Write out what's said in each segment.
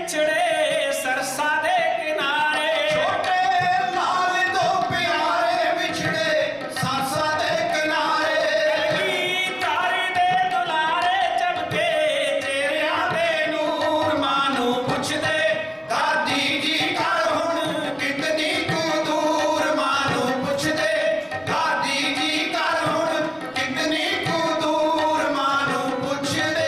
ਵਿਛੜੇ ਸਰਸਾ ਦੇ ਕਿਨਾਰੇ, ਛੋਟੇ ਲਾਲ ਦੋ ਪਿਆਰੇ ਵਿਛੜੇ ਸਰਸਾ ਦੇ ਕਿਨਾਰੇ। ਕਲਗੀ ਤਾਰੀ ਦੇ ਦੁਲਾਰੇ ਚਮਕੇ ਚਿਹਰਿਆਂ ਦੇ ਨੂਰ, ਮਾਂ ਨੂੰ ਪੁੱਛਦੇ ਦਾਦੀ ਜੀ ਘਰ ਹੁਣ ਕਿਤਨੀ ਕੁ ਦੂਰ, ਮਾਂ ਨੂੰ ਪੁੱਛਦੇ ਦਾਦੀ ਜੀ ਘਰ ਹੁਣ ਕਿਤਨੀ ਕੁ ਦੂਰ, ਮਾਂ ਨੂੰ ਪੁੱਛਦੇ।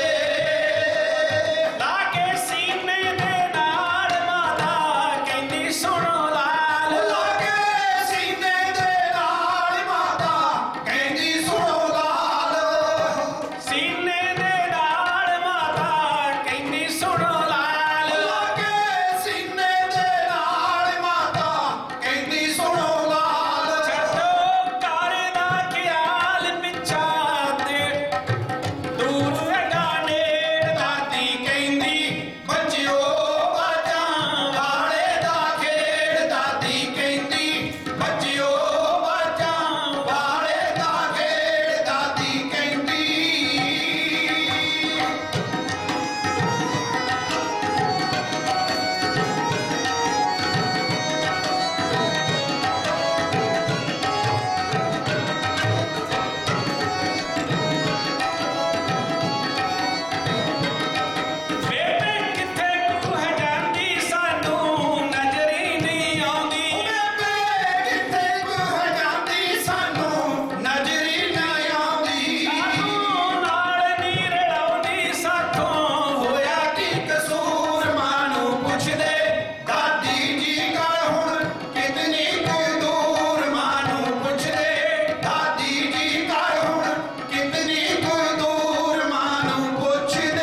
ਲਾ ਕੇ ਸੀਨੇ ਦੇ ਨਾਲ ਮਾਤਾ ਕਹਿੰਦੀ ਸੁਣੋ ਲਾਲ, ਲਾਗੇ ਸੀਨੇ ਦੇ ਨਾਲ ਮਾਤਾ ਕਹਿੰਦੀ ਸੁਣੋ ਲਾਲ। ਸੀਨੇ ਦੇ ਨਾਲ ਮਾਤਾ ਕਹਿੰਦੀ ਸੁਣੋ ਲਾਲ। ਲਾਗੇ ਸੀਨੇ ਦੇ ਨਾਲ ਮਾਤਾ ਕਹਿੰਦੀ ਸੁਣੋ ਲਾਲ। ਛੱਡੋ ਘਰ ਦਾ ਖਿਆਲ ਪਿੱਛਾ ਤੇ ਦੂਰ ਹੈਗਾ ਨੇੜ, ਦਾਦੀ ਕਹਿੰਦੀ ਬੱਚਿਓ ਬਾਜਾਂ ਵਾਲੇ ਦਾ ਖੇਡ, ਦਾਦੀ ਕਹਿੰਦੀ ਬੱਚਿਓ ਬਾਜਾਂ ਵਾਲੇ ਦਾ ਖੇਡ, ਦਾਦੀ ਕਹਿੰਦੀ। ਬੇਬੇ ਕਿੱਥੇ ਤੂੰ ਹੈ ਜਾਂਦੀ ਸਾਨੂੰ ਨਜ਼ਰੀ ਨਹੀਂ ਆਉਂਦੀ, ਬੇਬੇ ਕਿੱਥੇ ਕੁ ਹੈ ਜਾਂਦੀ ਸਾਨੂੰ ਨਜ਼ਰੀ ਨਾ ਆਉਂਦੀ। ਸਾਨੂੰ ਨਾਲ ਨੀ ਰਲਾਉਂਦੀ ਸਾਥੋਂ ਹੋਇਆ ਕੀ ਕਸੂਰ, ਮਾਂ ਨੂੰ ਪੁੱਛਦੇ ਦਾਦੀ ਜੀ ਘਰ ਹੁਣ ਕਿਤਨੀ ਕੁ ਦੂਰ, ਮਾਂ ਨੂੰ ਪੁੱਛਦੇ ਦਾਦੀ ਜੀ ਘਰ ਹੁਣ ਕਿਤਨੀ ਕੁ ਦੂਰ, ਮਾਂ ਨੂੰ ਪੁੱਛਦੇ।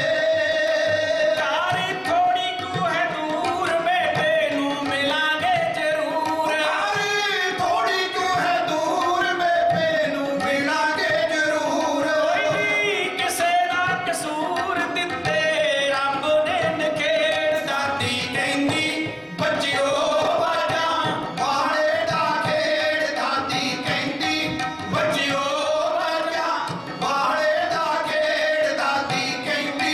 ਤਾਰੀ ਥੋੜੀ ਕੁ ਹੈ ਦੂਰ, ਬੇਬੇ ਨੂੰ ਮਿਲਾਂਗੇ ਜ਼ਰੂਰ। ਤਾਰੀ ਥੋੜੀ ਕੁ ਹੈ ਦੂਰ, ਬੇਬੇ ਨੂੰ ਮਿਲਾਂਗੇ ਜ਼ਰੂਰ। ਕੋਈ ਕਿਸੇ ਦਾ ਕਸੂਰ ਦਿੱਤੇ ਰੱਬ ਨੇ ਨਖੇੜ, ਦਾਦੀ ਕਹਿੰਦੀ ਬੱਚਿਓ ਬਾਜਾਂ ਵਾਲੇ ਦਾ ਖੇਡ, ਦਾਦੀ ਕਹਿੰਦੀ ਬੱਚਿਓ ਬਾਜਾਂ ਵਾਲੇ ਦਾ ਖੇਡ, ਦਾਦੀ ਕਹਿੰਦੀ।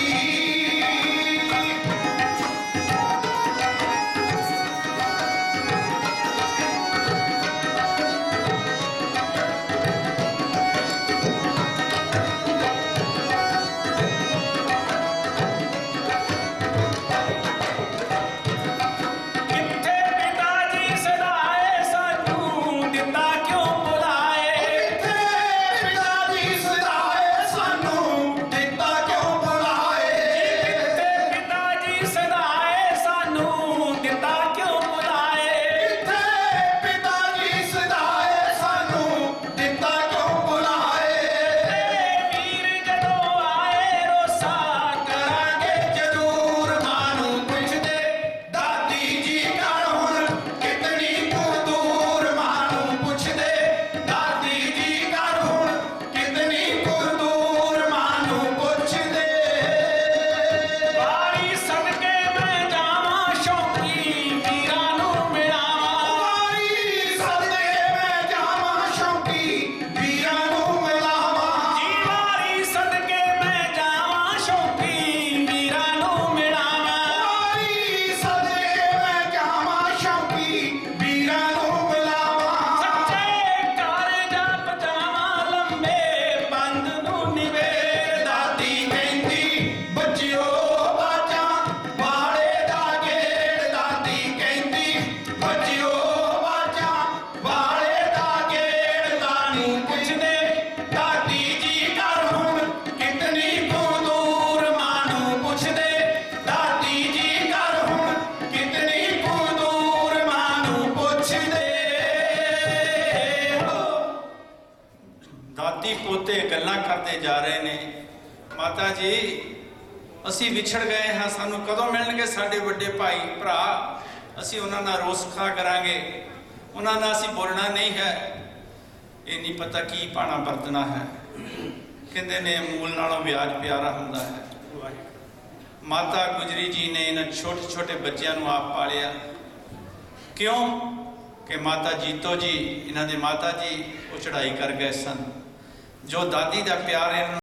ਕਿੱਥੇ ਪਿਤਾ ਜੀ ਸਦਾਏ ਸਾਨੂੰ ਦਿੱਤਾ ਕਿਉਂ ਬੁਲਾਏ, ਕਿੱਥੇ ਪਿਤਾ ਜੀ ਸਦਾਏ ਸਾਨੂੰ ਦਿੱਤਾ ਕਿਉਂ ਬੁਲਾਏ। ਕਿੱਥੇ ਪਿਤਾ ਜੀ ਸਦਾਏ ਸਾਨੂੰ ਦਿੱਤਾ ਕਿਉਂ ਬੁਲਾਏ। ਕਿੱਥੇ ਪਿਤਾ ਜੀ ਸਦਾਏ ਸਾਨੂੰ ਦਿੱਤਾ ਕਿਉਂ ਬੁਲਾਏ। ਤੇਰੇ ਵੀਰ ਜਦੋਂ ਆਏ ਰੋਸਾ ਕਰਾਂਗੇ ਜ਼ਰੂਰ, ਮਾਂ ਨੂੰ ਪੁੱਛਦੇ ਦਾਦੀ ਜੀ ਘਰ ਹੁਣ ਕਿਤਨੀ ਕੁ ਦੂਰ, ਮਾਂ ਨੂੰ ਪੁੱਛਦੇ ਦਾਦੀ ਜੀ ਘਰ ਹੁਣ ਕਿਤਨੀ ਕੁ ਦੂਰ, ਮਾਂ ਨੂੰ ਪੁੱਛਦੇ। ਵਾਰੀ ਸਦਕੇ ਮੈਂ ਜਾਵਾਂ ਸ਼ੌਕੀ ਵੀਰਾਂ ਨੂੰ ਮਿਲਾਵਾਂ, ਵਾਰੀ ਸਦਕੇ ਮੈਂ ਜਾਵਾਂ ਸ਼ੌਕੀ ਵੀਰਾਂ ਨੂੰ ਮਿਲਾਵਾਂ। ਜੀ ਵਾਰੀ ਸਦਕੇ ਮੈਂ ਜਾਵਾਂ ਸ਼ੌਕੀ ਵੀਰਾਂ ਨੂੰ ਮਿਲਾਵਾਂ। ਵਾਰੀ ਸਦਕੇ ਮੈਂ ਜਾਵਾਂ ਸ਼ੌਕੀ ਵੀਰਾਂ ਨੂੰ ਮਿਲਾਵਾਂ। ਸੱਚੇ ਘਰ ਜਾ ਪਜਾਵਾਂ ਲੰਮੇ ਬੰਦ ਨੂੰ ਨਿਵੇੜ, ਦਾਦੀ ਕਹਿੰਦੀ ਬੱਚਿਓ ਬਾਜਾਂ ਵਾਲੇ ਦਾ ਗੇੜ, ਦਾਦੀ ਕਹਿੰਦੀ ਬੱਚਿਓ ਬਾਜਾਂ ਵਾਲੇ ਦਾ ਗੇੜ। ਦਾਦੀ ਪੁੱਛਦੇ ਦਾਦੀ ਜੀ ਘਰ ਹੁਣ ਕਿਤਨੀ ਕੁ ਦੂਰ, ਮਾਂ ਨੂੰ ਪੁੱਛਦੇ ਦਾਦੀ ਜੀ ਘਰ ਹੁਣ ਕਿਤਨੀ ਕੁ ਦੂਰ, ਮਾਂ ਨੂੰ ਪੁੱਛਦੇ। ਦਾਦੀ ਪੋਤੇ ਗੱਲਾਂ ਕਰਦੇ ਜਾ ਰਹੇ ਨੇ। ਮਾਤਾ ਜੀ ਅਸੀਂ ਵਿਛੜ ਗਏ ਹਾਂ, ਸਾਨੂੰ ਕਦੋਂ ਮਿਲਣਗੇ ਸਾਡੇ ਵੱਡੇ ਭਾਈ ਭਰਾ? ਅਸੀਂ ਉਹਨਾਂ ਨਾਲ ਰੋਸ ਖਾ ਕਰਾਂਗੇ, ਉਹਨਾਂ ਨਾਲ ਅਸੀਂ ਬੋਲਣਾ ਨਹੀਂ ਹੈ। ਇਹ ਨਹੀਂ ਪਤਾ ਕੀ ਪਾਣਾ ਵਰਤਣਾ ਹੈ। ਕਹਿੰਦੇ ਨੇ ਮੂਲ ਨਾਲੋਂ ਵਿਆਜ ਪਿਆਰਾ ਹੁੰਦਾ ਹੈ। ਮਾਤਾ ਗੁਜਰੀ ਜੀ ਨੇ ਇਹਨਾਂ ਛੋਟੇ ਛੋਟੇ ਬੱਚਿਆਂ ਨੂੰ ਆਪ ਪਾਲਿਆ। ਕਿਉਂ ਕਿ ਮਾਤਾ ਜੀਤੋ ਜੀ, ਇਹਨਾਂ ਦੇ ਮਾਤਾ ਜੀ, ਉਹ ਚੜ੍ਹਾਈ ਕਰ ਗਏ ਸਨ। ਜੋ ਦਾਦੀ ਦਾ ਪਿਆਰ ਇਹਨਾਂ ਨੂੰ